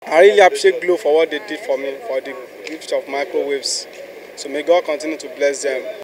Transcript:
I really appreciate GLO for what they did for me, for the gift of microwaves. So may God continue to bless them.